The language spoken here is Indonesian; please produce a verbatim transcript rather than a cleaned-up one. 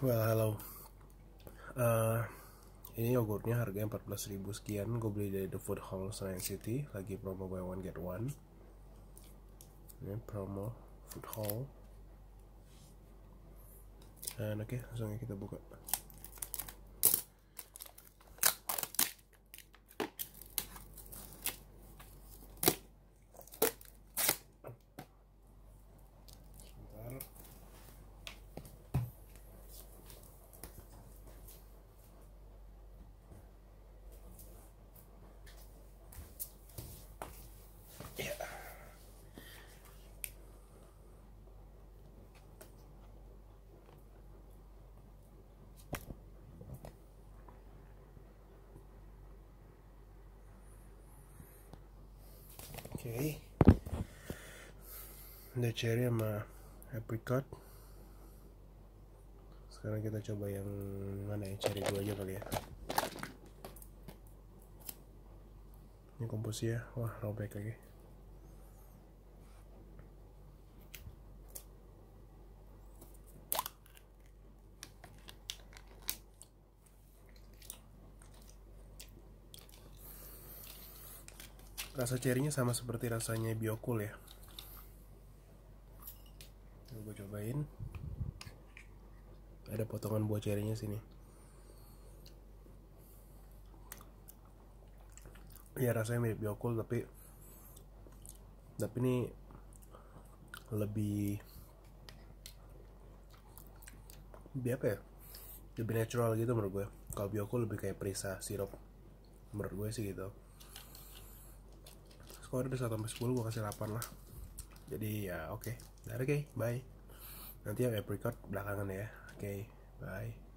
Well, halo. Uh, ini yogurtnya harganya empat belas ribu sekian. Gue beli dari The Food Hall Senayan City. Lagi promo buy one get one. Ini promo Food Hall. Dan oke, okay, langsung kita buka. Oke, okay. Ada cherry sama apricot. Sekarang kita coba yang mana ya, cherry dulu aja kali ya. Ini komposnya, wah robek lagi. Rasa cherrynya sama seperti rasanya Biocool ya. Gue cobain. Ada potongan buah cherrynya sini. Ya rasanya mirip Biocool tapi tapi ini lebih lebih apa ya? Lebih natural gitu menurut gue. Kalau Biocool lebih kayak perisa sirup. Menurut gue sih gitu. Skor dari satu sampai sepuluh gue kasih delapan lah. Jadi ya oke. Okay. Oke, okay, bye. Nanti yang apricot belakangan ya. Oke, okay, bye.